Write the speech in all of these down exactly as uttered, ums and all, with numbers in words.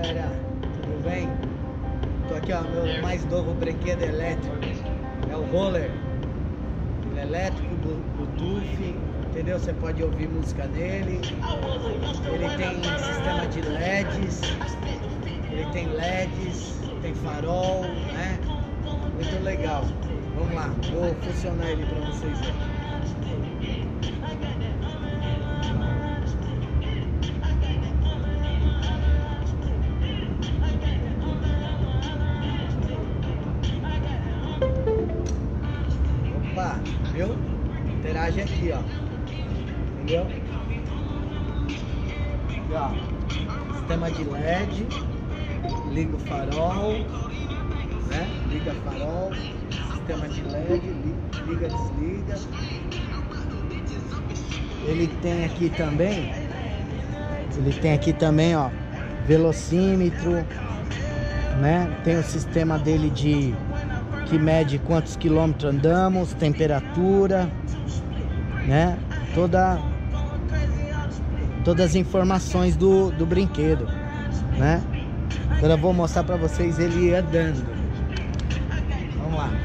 galera, tudo bem? Tô aqui, ó, meu mais novo brinquedo elétrico. É o roller. Ele é elétrico, Bluetooth, entendeu? Você pode ouvir música nele. Ele tem sistema de L E Ds. Ele tem L E Ds, tem farol, né? Muito legal. Vamos lá, vou funcionar ele pra vocês verem. Opa, viu? Interage aqui, ó. Entendeu? Aqui, ó. Sistema de L E D. Liga o farol, né? Liga farol. Sistema de L E D. Liga, desliga. Ele tem aqui também. Ele tem aqui também, ó. Velocímetro, né? Tem o sistema dele de que mede quantos quilômetros andamos, temperatura, né? Toda, todas as informações do, do brinquedo, né? Agora eu vou mostrar pra vocês ele andando. Vamos lá.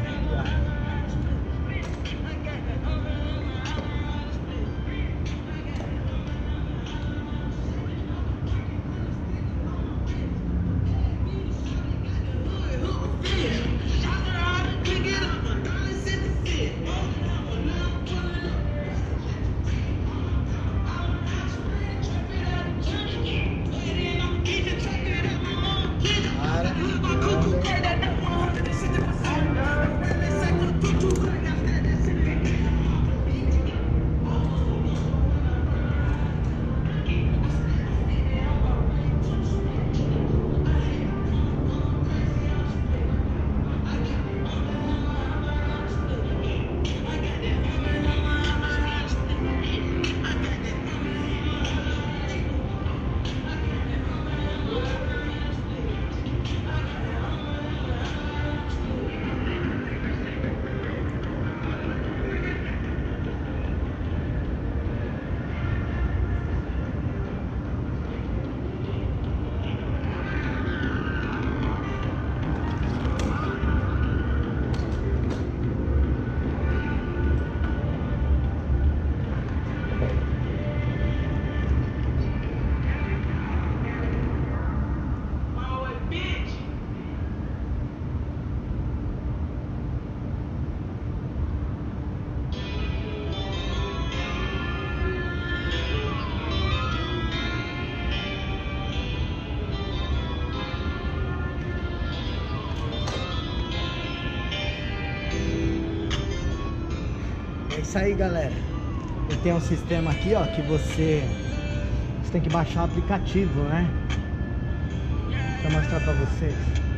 É isso aí, galera. E tem um sistema aqui, ó, que você, você tem que baixar o aplicativo, né? Deixa eu mostrar pra vocês.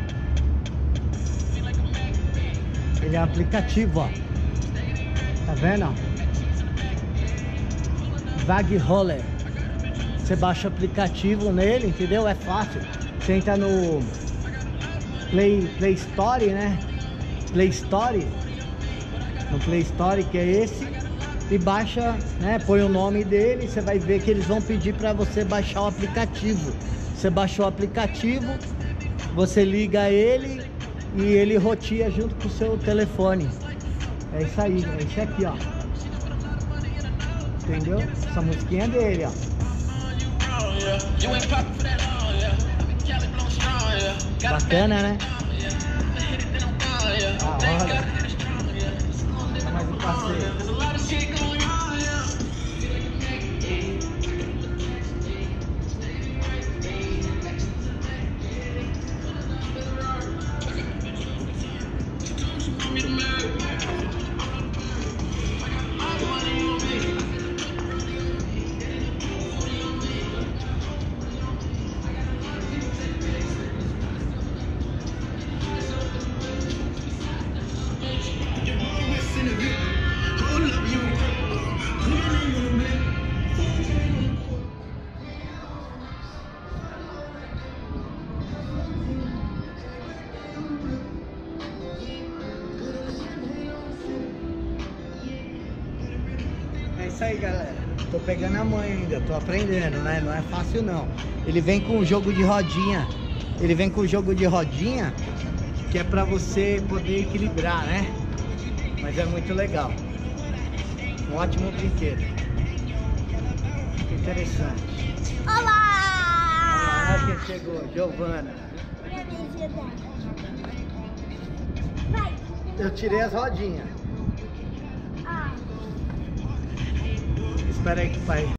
Ele é um aplicativo, ó. Tá vendo, ó? Vag Roller. Você baixa o aplicativo nele, entendeu? É fácil. Você entra no Play, Play Store, né? Play Store. No Play Store, que é esse, e baixa, né, põe o nome dele. Você vai ver que eles vão pedir para você baixar o aplicativo. Você baixou o aplicativo, você liga ele e ele roteia junto com o seu telefone. É isso aí, é esse aqui, ó. Entendeu? Essa musiquinha é dele, ó. Bacana, né? Ah, olha. Mais um passeio. É isso aí, galera. Tô pegando a mãe ainda, tô aprendendo, né? Não é fácil não. Ele vem com um jogo de rodinha. Ele vem com o jogo de rodinha, que é pra você poder equilibrar, né? Mas é muito legal. Um ótimo brinquedo. Que interessante. Olá! Olha quem chegou, Giovana. Vai. Eu tirei as rodinhas. Ah. Espera aí que o pai...